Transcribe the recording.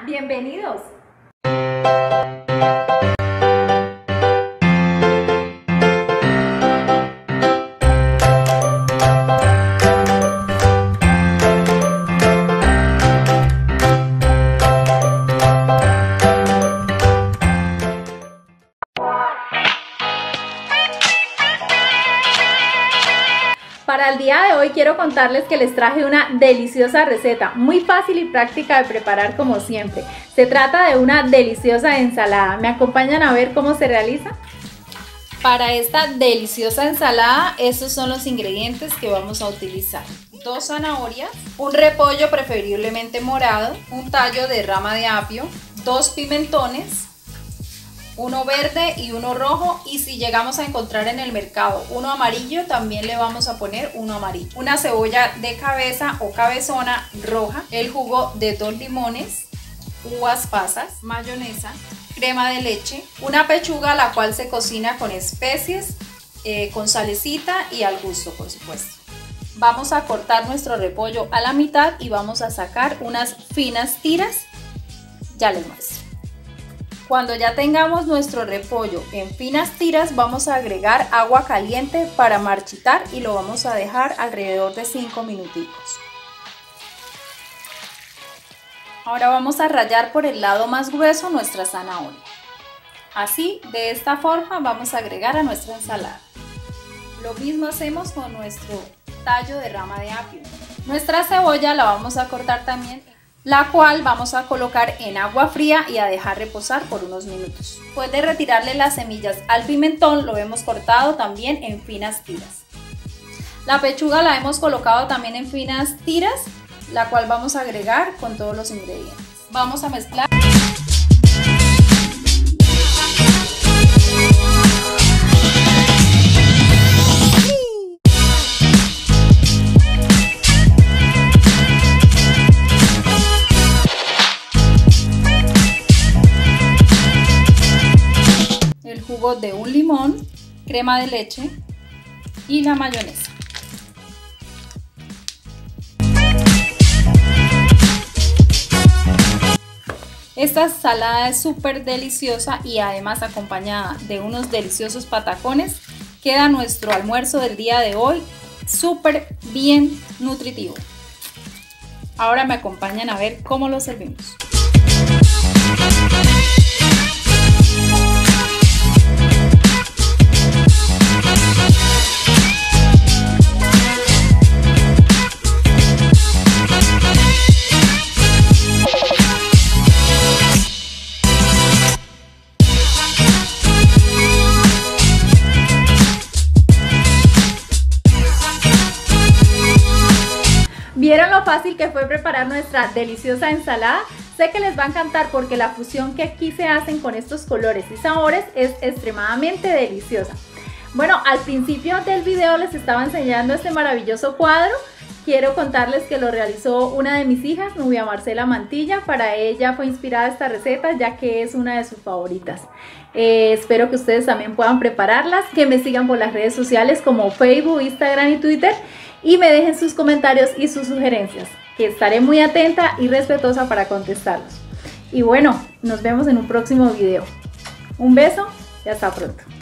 bienvenidos. Para el día de hoy quiero contarles que les traje una deliciosa receta, muy fácil y práctica de preparar como siempre. Se trata de una deliciosa ensalada. ¿Me acompañan a ver cómo se realiza? Para esta deliciosa ensalada, estos son los ingredientes que vamos a utilizar. 2 zanahorias, un repollo preferiblemente morado, un tallo de rama de apio, 2 pimentones, uno verde y uno rojo, y si llegamos a encontrar en el mercado uno amarillo, también le vamos a poner uno amarillo. Una cebolla de cabeza o cabezona roja, el jugo de 2 limones, uvas pasas, mayonesa, crema de leche, una pechuga la cual se cocina con especies, con salecita y al gusto, por supuesto. Vamos a cortar nuestro repollo a la mitad y vamos a sacar unas finas tiras. Ya les muestro. Cuando ya tengamos nuestro repollo en finas tiras, vamos a agregar agua caliente para marchitar y lo vamos a dejar alrededor de 5 minuticos. Ahora vamos a rallar por el lado más grueso nuestra zanahoria. Así, de esta forma vamos a agregar a nuestra ensalada. Lo mismo hacemos con nuestro tallo de rama de apio. Nuestra cebolla la vamos a cortar también, la cual vamos a colocar en agua fría y a dejar reposar por unos minutos. Después de retirarle las semillas al pimentón, lo hemos cortado también en finas tiras. La pechuga la hemos colocado también en finas tiras, la cual vamos a agregar con todos los ingredientes. Vamos a mezclar. El jugo de un limón, crema de leche y la mayonesa. Esta ensalada es súper deliciosa y además acompañada de unos deliciosos patacones, queda nuestro almuerzo del día de hoy súper bien nutritivo. Ahora me acompañan a ver cómo lo servimos. ¿Vieron lo fácil que fue preparar nuestra deliciosa ensalada? Sé que les va a encantar porque la fusión que aquí se hacen con estos colores y sabores es extremadamente deliciosa. Bueno, al principio del video les estaba enseñando este maravilloso cuadro. Quiero contarles que lo realizó una de mis hijas, Nubia Marcela Mantilla. Para ella fue inspirada esta receta ya que es una de sus favoritas. Espero que ustedes también puedan prepararlas, que me sigan por las redes sociales como Facebook, Instagram y Twitter. Y me dejen sus comentarios y sus sugerencias, que estaré muy atenta y respetuosa para contestarlos. Y bueno, nos vemos en un próximo video. Un beso y hasta pronto.